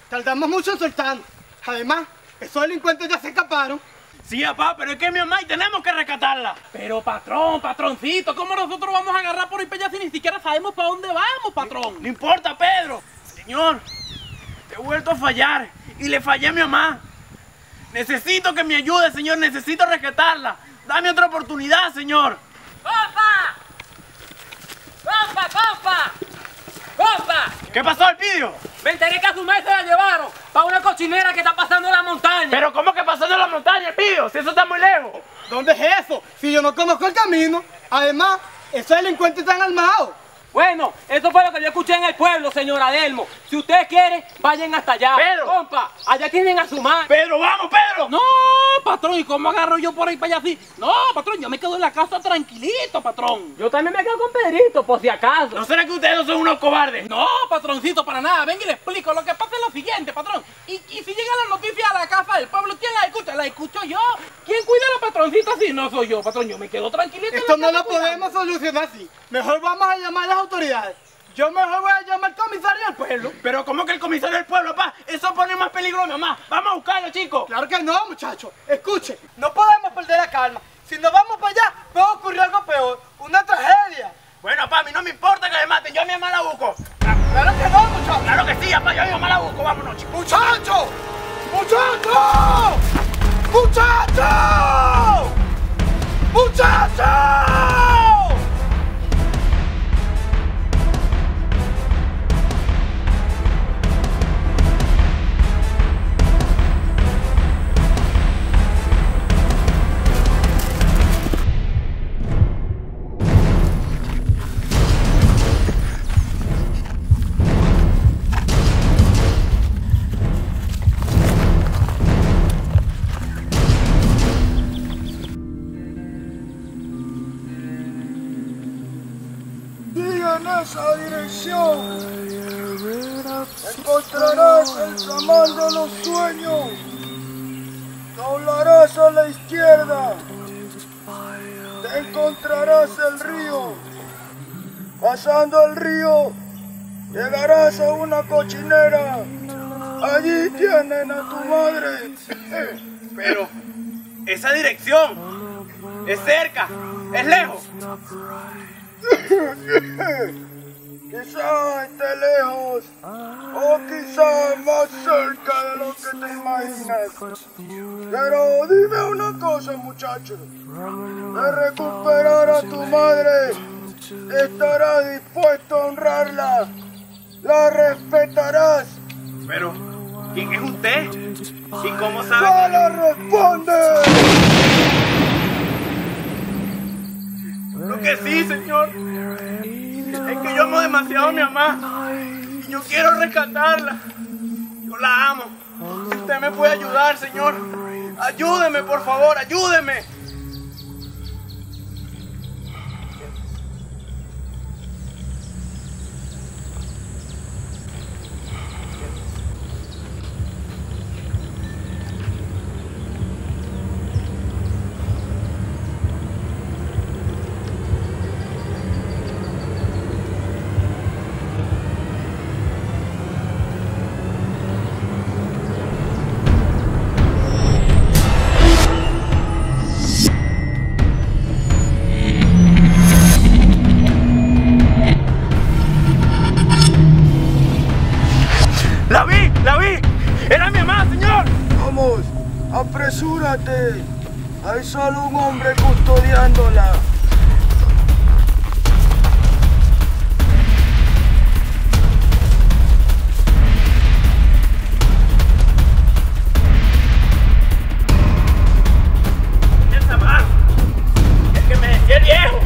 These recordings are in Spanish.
Tardamos mucho en soltarnos. Además, esos delincuentes ya se escaparon. Sí, papá, pero es que es mi mamá y tenemos que rescatarla. Pero patrón, patroncito, ¿cómo nosotros vamos a agarrar por ahí para allá si ni siquiera sabemos para dónde vamos, patrón? No importa, Pedro. Señor, te he vuelto a fallar y le fallé a mi mamá. Necesito que me ayude, señor, necesito rescatarla. Dame otra oportunidad, señor. ¡Compa! ¡Compa, compa! ¡Compa! ¿Qué pasó, Elpidio? Me enteré que a su madre se la llevaron para una cochinera que está pasando en la montaña. ¿Pero cómo que pasando en la montaña, Elpidio? Si eso está muy lejos. ¿Dónde es eso? Si yo no conozco el camino. Además, esos delincuentes están armados. Bueno, eso fue lo que yo escuché en el pueblo, señor Adelmo. Si ustedes quieren, vayan hasta allá. Pedro. Compa, allá tienen a su madre. Pedro, vamos, Pedro. No, patrón, ¿y cómo agarro yo por ahí para allá así? No, patrón, yo me quedo en la casa tranquilito, patrón. Yo también me quedo con Pedrito, por si acaso. ¿No será que ustedes no son unos cobardes? No, patroncito, para nada. Venga y le explico. Lo que pasa es lo siguiente, patrón. Y si llega la noticia a la casa del pueblo, ¿quién la escucha? La escucho yo. ¿Quién cuida a la patroncita si no soy yo, patrón? Yo me quedo tranquilito. Esto no lo podemos solucionar así. Mejor vamos a llamar a las autoridades. Yo mejor voy a llamar al comisario del pueblo. Pero ¿cómo que el comisario del pueblo, papá? Eso pone más peligro a mi mamá. Vamos a buscarlo, chicos. Claro que no, muchachos. Escuchen, no podemos perder la calma. Si nos vamos para allá, puede ocurrir algo peor. Una tragedia. Bueno, papá, a mí no me importa que me maten. Yo a mi mamá la busco. Claro que no, muchachos. Claro que sí, papá. Yo a mi mamá la busco. Vámonos, chicos. ¡Muchachos! ¡Muchachos! ¡Muchachos! ¡Muchachos! En esa dirección encontrarás el chamán de los sueños. Doblarás a la izquierda, te encontrarás el río. Pasando el río, llegarás a una cochinera. Allí tienen a tu madre. Pero esa dirección es cerca, es lejos. Quizá esté lejos o quizá más cerca de lo que te imaginas. Pero dime una cosa, muchacho. De recuperar a tu madre, estarás dispuesto a honrarla. La respetarás. Pero, ¿quién es usted? ¿Y cómo sabe? ¡Solo responde! Lo que sí, señor. Es que yo amo demasiado a mi mamá. Y yo quiero rescatarla. Yo la amo. Usted me puede ayudar, señor. Ayúdeme, por favor, ayúdeme. ¡La vi! ¡Era mi mamá, señor! Vamos, apresúrate. Hay solo un hombre custodiándola. ¡Esa más! ¡El que me decía el viejo!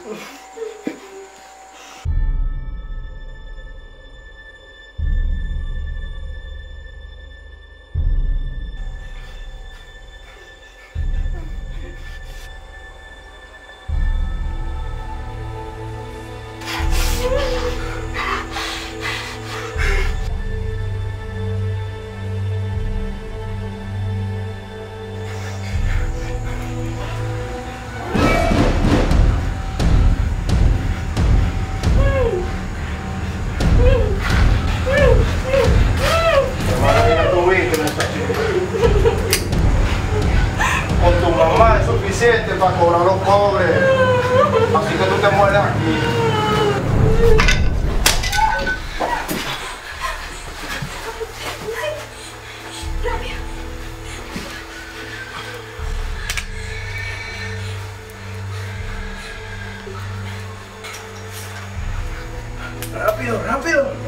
Con tu mamá es suficiente para cobrar a los pobres. Así que tú te mueres aquí. Rápido, rápido.